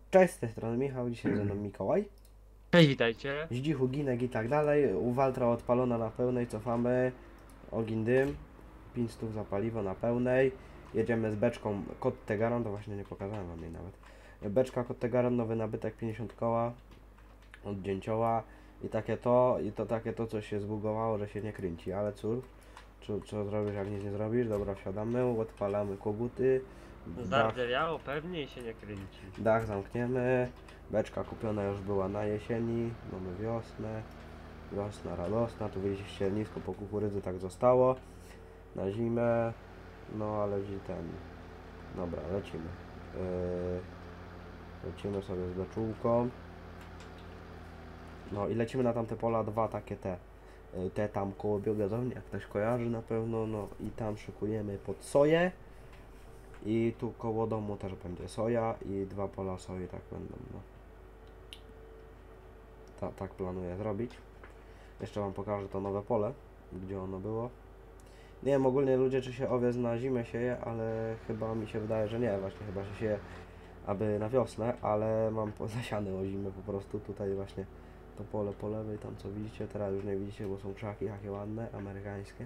Cześć, z tej strony Michał, dzisiaj ze mną Mikołaj. Cześć, witajcie. Zdzichu, ginek i tak dalej. U Waltra odpalona na pełnej, cofamy. Ogień dym. 500 za paliwo na pełnej. Jedziemy z beczką Kod Tegaron, to właśnie nie pokazałem wam jej nawet. Beczka Kod Tegaron, nowy nabytek 50 koła. Od dzięcioła. Takie to, co się zbugowało, że się nie kręci, ale cóż. Co zrobisz, jak nic nie zrobisz? Dobra, wsiadamy, odpalamy koguty. Zardzewiało pewnie i się nie kręci. Dach zamkniemy. Beczka kupiona już była na jesieni. Mamy wiosnę. Wiosna radosna. Tu widzicie ściernisko po kukurydzy tak zostało. Na zimę. No ale ten. Dobra, lecimy. Lecimy sobie z beczułką. No i lecimy na tamte pola, dwa takie te tam koło biogazowni, jak ktoś kojarzy na pewno. No i tam szykujemy pod soję. I tu koło domu też będzie soja i dwa pola soi tak będą, no. Tak planuję zrobić. Jeszcze wam pokażę to nowe pole, gdzie ono było. Nie wiem ogólnie ludzie, czy się owiec na zimę sieje, ale chyba mi się wydaje, że nie. Właśnie chyba się sieje aby na wiosnę, ale mam zasiane o zimę po prostu. Tutaj właśnie to pole po lewej, tam co widzicie, teraz już nie widzicie, bo są krzaki jakie ładne, amerykańskie.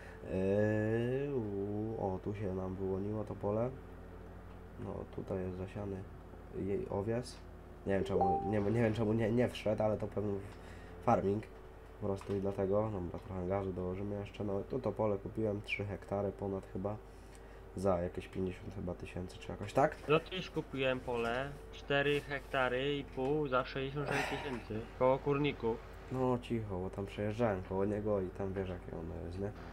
O, tu się nam wyłoniło to pole. No tutaj jest zasiany jej owiec. Nie wiem czemu, nie wiem czemu nie wszedł, ale to pewnie farming po prostu i dlatego. Dobra, trochę gazu dołożymy jeszcze. No to pole kupiłem 3 hektary ponad chyba za jakieś 50 chyba tysięcy czy jakoś tak. No to już kupiłem pole 4 hektary i pół za 66 tysięcy koło kurników. No cicho, bo tam przejeżdżałem koło niego i tam wiesz jakie ono jest, nie?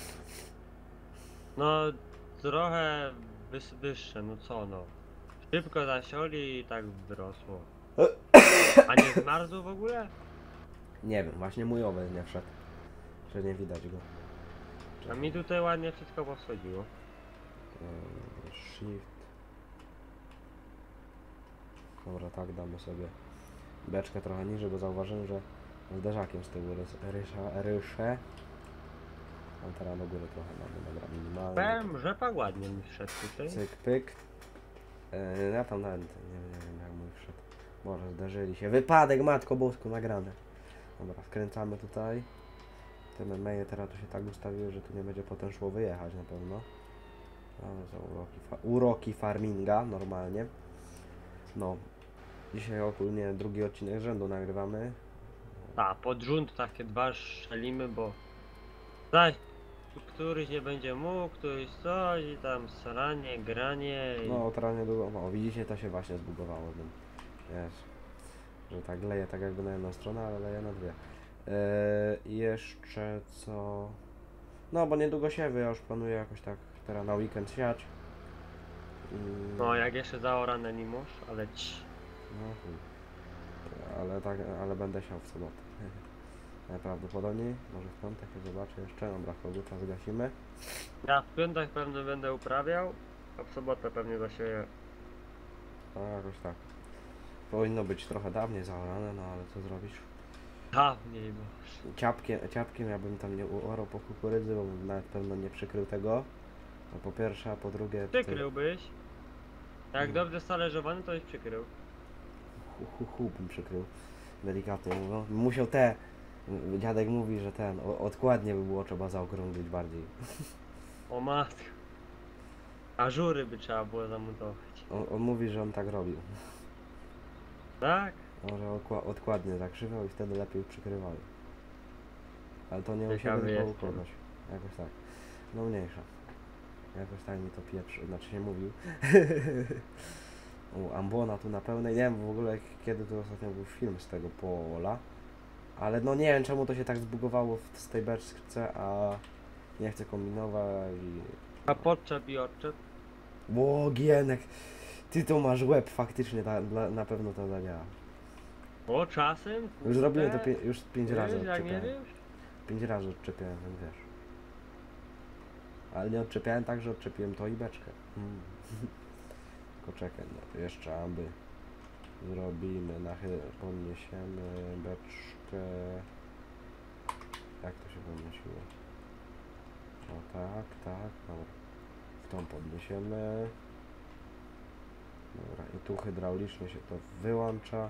No trochę wyższe, no co no. Szybko zasioli i tak wyrosło. A nie zmarzł w ogóle? Nie wiem, właśnie mój owiec nie wszedł, że nie widać go. A mi tutaj ładnie wszystko poschodziło. Shift. Dobra, tak damy sobie beczkę trochę niżej, bo zauważyłem, że zderzakiem z tyłu ryszę. A teraz do góry trochę mamy, dobra, minimalnie. Powiem, rzepak ładnie mi wszedł tutaj. Cyk, pyk. Ja tam nawet nie wiem jak mój wszedł. Może zdarzyli się. Wypadek, matko bosku, nagrane. Dobra, wkręcamy tutaj. Te memeje teraz tu się tak ustawiły, że tu nie będzie potem szło wyjechać na pewno. Ale są uroki farminga, normalnie. No. Dzisiaj ogólnie drugi odcinek rzędu nagrywamy. A, pod rząd takie dwa strzelimy, bo zaś któryś nie będzie mógł, któryś coś i tam saranie, granie i... No, teraz niedługo. No, widzicie, to się właśnie zbugowało. Wiesz, że tak leje tak jakby na jedną stronę, ale leje na dwie. I jeszcze co? No, bo niedługo siewy, ja już planuję jakoś tak teraz na weekend siać. No jak jeszcze zaorane nie masz, ale No, ale tak, ale będę siał w sobotę. Najprawdopodobniej, może w piątek się zobaczę jeszcze. Dobra, koguta zgasimy. ja w piątek pewnie będę uprawiał, a w sobotę pewnie zasieję. No, jakoś tak. Powinno być trochę dawniej zaorane, no ale co zrobisz? Dawniej, bo... Ciapkiem ja bym tam nie uorał po kukurydzy, bo bym nawet pewno nie przykrył tego. No po pierwsze, a po drugie... Przykryłbyś. Jak dobrze stależowany, to byś przykrył. Bym przykrył. Delikatnie mówiąc. Musiał dziadek mówi, że odkładnie by było trzeba zaokrąglić bardziej. O matko. Ażury by trzeba było zamontować. On mówi, że on tak robił. Tak? Może odkładnie zakrzywiał i wtedy lepiej przykrywały. Ale to nie u siebie, Ciekawy tylko u jestem. kogoś. Jakoś tak. No mniejsza. Jakoś tak mi to pieprzy, znaczy się mówił. U ambona tu na pełnej. Nie wiem w ogóle kiedy tu ostatnio był film z tego pola. Ale no nie wiem czemu to się tak zbugowało z tej beczce, a nie chcę kombinować i... A podczep i odczep? Ło, Gienek, ty to masz łeb, faktycznie na pewno to zadziała. O, czasem? Już Kurde. zrobiłem to już 5 razy Wiesz, jak nie odczepiałem. wiesz? 5 razy odczepiałem, więc wiesz. Ale nie odczepiałem tak, że odczepiłem to i beczkę. Tylko czekaj, no, jeszcze aby zrobimy, podniesiemy beczkę. Jak to się podnosiło? O tak, dobra. W tą podniesiemy. Dobra, i tu hydraulicznie się to wyłącza.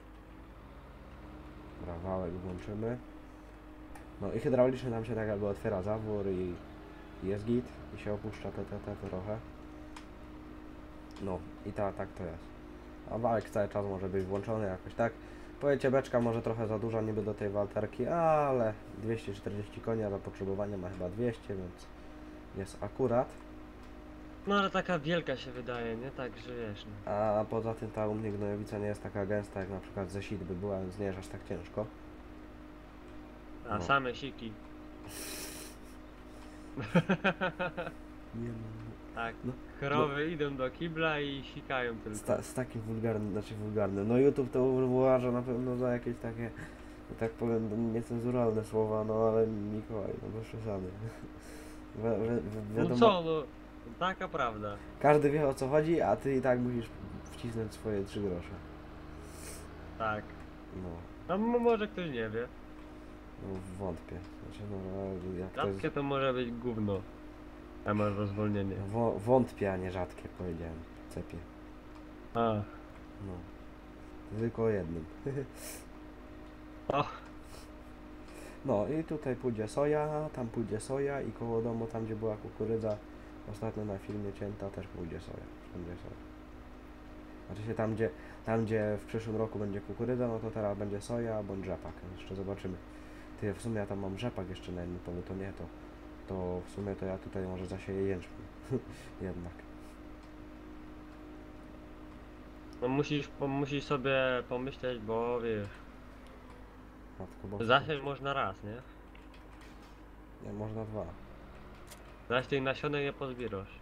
Dobra, wałek włączymy. No i hydraulicznie nam się tak jakby otwiera zawór i jest git. I się opuszcza te trochę. No i tak to jest. A wałek cały czas może być włączony jakoś tak. Powiecie, beczka może trochę za duża niby do tej walterki, ale 240 koni, a zapotrzebowanie ma chyba 200, więc jest akurat. No ale taka wielka się wydaje, nie? Tak, że wiesz, no. A poza tym ta u mnie gnojowica nie jest taka gęsta jak na przykład ze sit by była, więc nie jest aż tak ciężko. A No. same siki. Nie Tak, No, krowy idą do kibla i sikają tylko. z takim wulgarnym, znaczy wulgarnym. No YouTube to uważa na pewno za jakieś takie, że tak powiem, niecenzuralne słowa, no ale Mikołaj, no bez przesady. No Wiadomo, co, no, taka prawda. każdy wie o co chodzi, a ty i tak musisz wcisnąć swoje 3 grosze. Tak. No, A może ktoś nie wie. no wątpię. Znaczy, no, jak to jest... Rzadkie to może być gówno. A masz rozwolnienie. Wątpię, a nie rzadkie, powiedziałem. Cepie. A. No. Tylko o jednym. O, No i tutaj pójdzie soja, tam pójdzie soja i koło domu, tam gdzie była kukurydza, ostatnio na filmie cięta, też pójdzie soja. Będzie soja. Znaczy się tam gdzie w przyszłym roku będzie kukurydza, no to teraz będzie soja bądź rzepak. Jeszcze zobaczymy. Ty, w sumie ja tam mam rzepak jeszcze na jednym polu, to nie to w sumie to ja tutaj może zasieję jęczmień. Jednak. no musisz sobie pomyśleć, bo wiesz, Matko boska. zasiać można raz, nie? Nie, można 2. Zaś tych nasionek nie pozbierasz.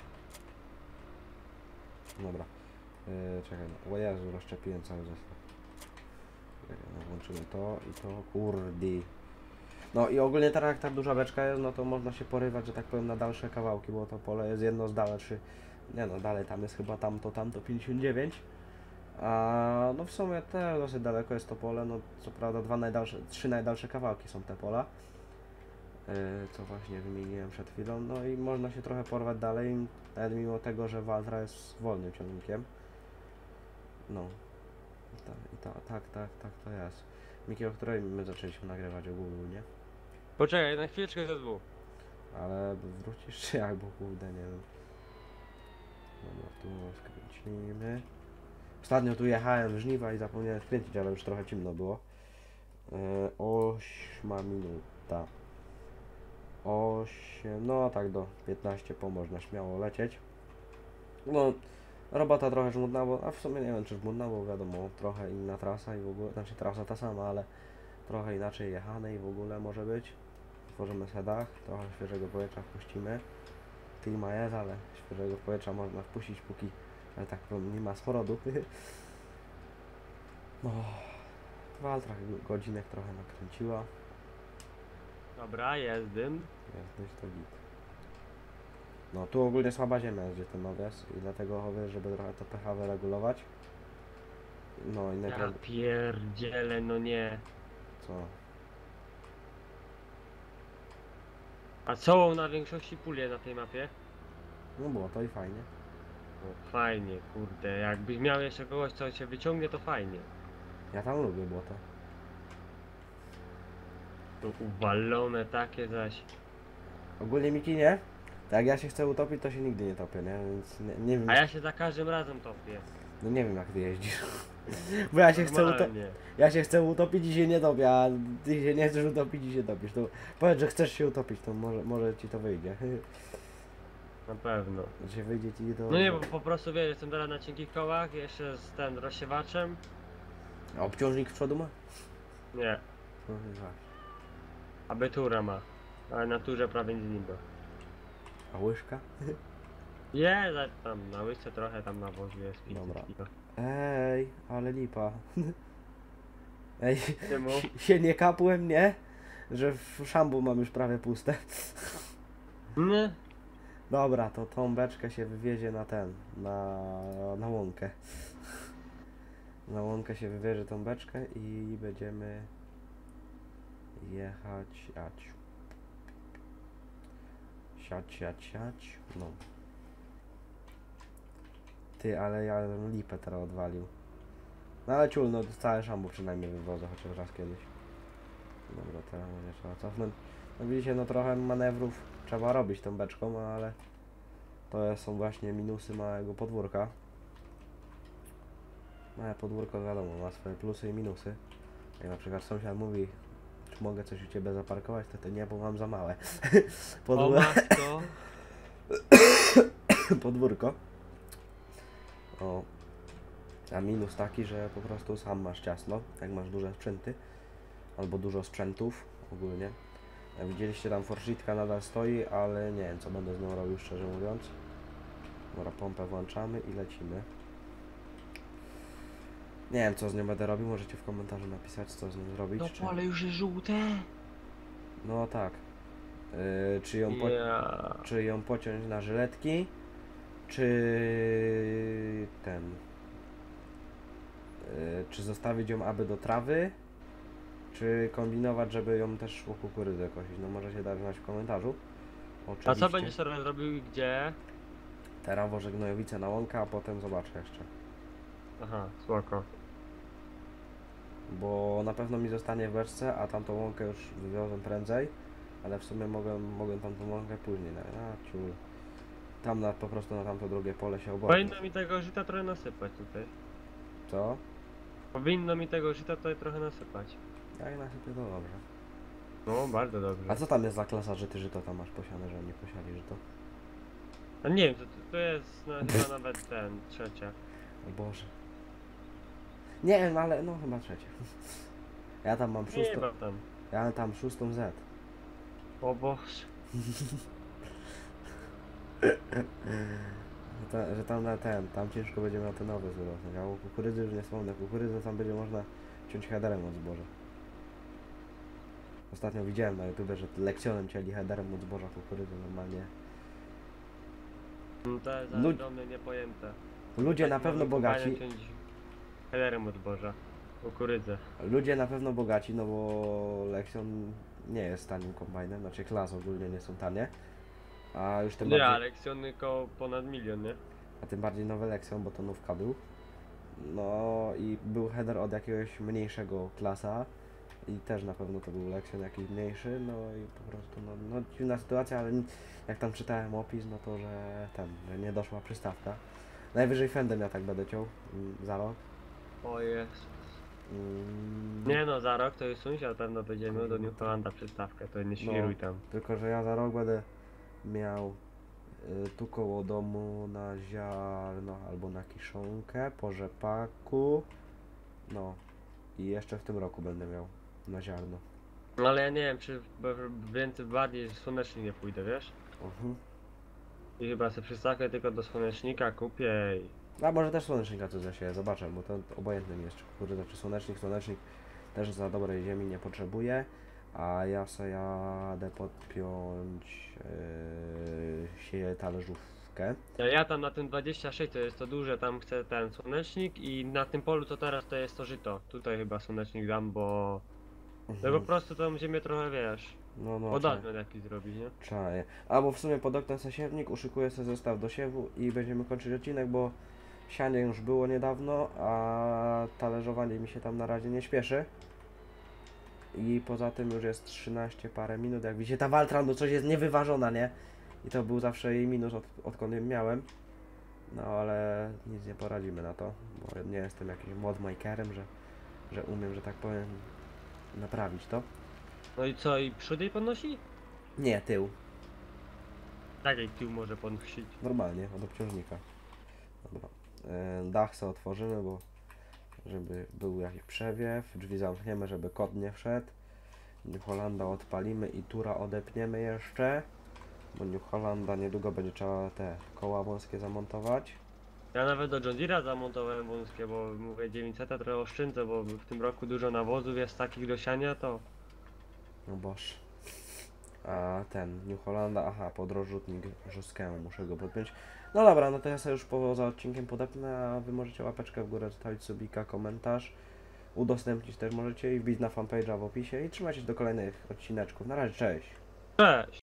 Dobra. Czekaj, no. O Jezu, rozszczepiłem cały zestaw. Czekaj, no, włączymy to i to, kurdi. No i ogólnie teraz jak ta duża beczka jest, no to można się porywać, że tak powiem, na dalsze kawałki, bo to pole jest jedno z dalszy. Nie no, dalej tam jest chyba tamto 59. A no w sumie też dosyć daleko jest to pole, no co prawda 3 najdalsze kawałki są te pola. Co właśnie wymieniłem przed chwilą, no i można się trochę porwać dalej, nawet mimo tego, że Valtra jest wolnym ciągnikiem. No. Tak to jest. Miki, o której my zaczęliśmy nagrywać ogólnie, Poczekaj, na chwileczkę ze dwóch. ale wrócisz czy jak, bo kurde, nie wiem. Dobra, tu skręcimy. Ostatnio tu jechałem w żniwa i zapomniałem skręcić, ale już trochę ciemno było. 8 minuta. 8, no tak do 15 po można śmiało lecieć. No, robota trochę żmudna, a w sumie nie wiem czy żmudna, bo wiadomo, trochę inna trasa i w ogóle, znaczy trasa ta sama, ale trochę inaczej jechane i w ogóle może być. Tworzymy sedach, trochę świeżego powietrza wpuścimy. Klima jest, ale świeżego powietrza można wpuścić, póki, ale tak powiem, nie ma smrodu. No, Waltra godzinek trochę nakręciła. Dobra, jest dym. Jest dość to git. No tu ogólnie słaba ziemia jest, gdzie ten nawias i dlatego mówię, żeby trochę to pH wyregulować. No i Ja naprawdę... pierdzielę, no nie. Co? A co na większości puli na tej mapie? No było to i fajnie. No, fajnie, kurde. Jakbyś miał jeszcze kogoś, co cię wyciągnie, to fajnie. Ja tam lubię błoto. No, uwalone takie zaś. Ogólnie Miki nie? Tak jak ja się chcę utopić, to się nigdy nie topię, nie? Więc nie wiem. A ja się za każdym razem topię. No nie wiem jak ty jeździsz. Bo ja się chcę Normalnie. ja się chcę utopić i się nie topię, a ty się nie chcesz utopić i się topisz. To powiedz, że chcesz się utopić, to może ci to wyjdzie. Na pewno. Że wyjdzie ci to... No nie, bo po prostu wiesz, jestem teraz na cienkich kołach, jeszcze z tym rozsiewaczem. A obciążnik w przodu ma? Nie, No i właśnie. abetura ma. Ale na turze prawie nic nie ma. A łyżka? Tam na łyżce trochę tam na wozie jest 500 Dobra. kilo. Ej, ale lipa. Ej, Czemu? się nie kapłem, nie? Że w szambu mam już prawie puste. Nie. Dobra, to tą beczkę się wywiezie na na łąkę. Na łąkę się wywiezie tą beczkę i będziemy jechać, siać. No. Ty, ale ja bym lipę teraz odwalił. No ale ciul, no całe szambo przynajmniej wywożę, chociaż raz kiedyś. Dobra, teraz nie trzeba cofnąć. No widzicie, no trochę manewrów trzeba robić tą beczką, ale to są właśnie minusy małego podwórka. Małe podwórko wiadomo, ma swoje plusy i minusy. Jak na przykład sąsiad mówi, czy mogę coś u Ciebie zaparkować, to nie, bo mam za małe. O matko. Podwórko. O. A minus taki, że po prostu sam masz ciasno, jak masz duże sprzęty. Albo dużo sprzętów ogólnie. Jak widzieliście, tam forszitka nadal stoi, ale nie wiem co będę z nią robił, szczerze mówiąc. Dobra, pompę włączamy i lecimy. Nie wiem co z nią będę robił, możecie w komentarzu napisać co z nią zrobić. To czy... pole już jest żółte. No tak. Czy ją pociąć na żyletki, czy ten... czy zostawić ją aby do trawy, czy kombinować, żeby ją też szło kukurydzę kosić. No możecie dać znać w komentarzu. Oczywiście. A co będziesz teraz robił i gdzie? Teraz wożę gnojowice na łąkę, a potem zobaczę jeszcze. Aha, spoko. Bo na pewno mi zostanie w beczce, a tamtą łąkę już wywiozę prędzej. Ale w sumie mogę tamtą łąkę później. A ciul. Tam po prostu na tamto drugie pole się obodzi. Powinno mi tego żyta trochę nasypać tutaj. Co? Powinno mi tego żyta tutaj trochę nasypać. Jak nasypię to dobrze. No, bardzo dobrze. A co tam jest za klasa, że ty żyto tam masz posiane, że oni posiali żyto? A nie wiem, to jest chyba nawet trzecia. O Boże. Nie wiem, ale no chyba trzecie. Ja tam mam Nie szóstą. ma tam. Ja tam szóstą Z. O Boże. Że tam na tam ciężko będzie miał te nowe wyrosnąć. A u kukurydzy już nie wspomnę. Kukurydzę tam będzie można ciąć headerem od zboża. Ostatnio widziałem na YouTube, że lekcjonem cięli headerem od zboża kukurydzy normalnie. To jest Lud- do mnie niepojęte. Ludzie Tak na pewno mamy bogaci. kopalnię ciąć headerem od zboża. Kukurydzę. Ludzie na pewno bogaci, no bo Lexion nie jest tanim kombajnem, znaczy klas ogólnie nie są tanie. A już tym Nie, bardziej, ale lekcjony koło ponad 1 milion, nie? a tym bardziej nowy Lexion, bo to nówka był. No i był header od jakiegoś mniejszego klasa i też na pewno to był Lexion jakiś mniejszy, no i po prostu no dziwna sytuacja, ale jak tam czytałem opis, no to że nie doszła przystawka. Najwyżej fendem ja tak będę ciął za rok. O jest. Mm, Nie no, za rok to już sąsiad pewno będzie miał do New Hollanda przystawkę, to nie świruj tam. Tylko, że ja za rok będę miał tu koło domu na ziarno albo na kiszonkę, po rzepaku. No i jeszcze w tym roku będę miał na ziarno. No ale ja nie wiem, czy więcej bardziej słonecznie nie pójdę, wiesz? I chyba sobie przystawkę tylko do słonecznika kupię i... A może też słonecznika coś zasieję, zobaczę, bo to obojętne mi jest, czy kukurydza, czy słonecznik. Słonecznik też za dobrej ziemi nie potrzebuje, a ja sobie jadę podpiąć sieję talerzówkę. Ja tam na tym 26 to jest to duże, tam chcę ten słonecznik i na tym polu to teraz to jest to żyto. Tutaj chyba słonecznik dam, bo... No po prostu tą ziemię trochę, wiesz, No, podatny jakiś zrobić, nie? czaję. Albo w sumie pod oknem sasiewnik, uszykuję sobie zestaw do siewu i będziemy kończyć odcinek, bo sianie już było niedawno, a talerzowanie mi się tam na razie nie śpieszy. I poza tym już jest 13 parę minut, jak widzicie ta Valtran do coś jest niewyważona, nie? I to był zawsze jej minus odkąd ją miałem. No ale nic nie poradzimy na to, bo nie jestem jakimś modmakerem, że umiem, że tak powiem, naprawić to. No i co, i przód jej podnosi? Nie, tył. Tak jak tył może podnosić. Normalnie, od obciążnika. Dobra. Dach sobie otworzymy, bo żeby był jakiś przewiew. Drzwi zamkniemy, żeby kot nie wszedł. New Hollanda odpalimy i tura odepniemy jeszcze. Bo New Hollanda niedługo będzie trzeba te koła wąskie zamontować. Ja nawet do John Deere'a zamontowałem wąskie, bo mówię 900 trochę oszczędzę, bo w tym roku dużo nawozów jest takich do siania, to... No boż. A ten New Hollanda, aha, podrozrzutnik Żuskemu, muszę go podpiąć. No dobra, no to ja sobie już poza odcinkiem podepnę, a wy możecie łapeczkę w górę zostawić, subika, komentarz. Udostępnić też możecie i wbić na fanpage'a w opisie i trzymajcie się do kolejnych odcineczków. Na razie, cześć! Cześć!